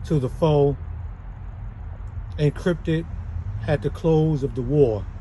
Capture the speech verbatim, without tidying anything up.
to the foe, encrypted at the close of the war.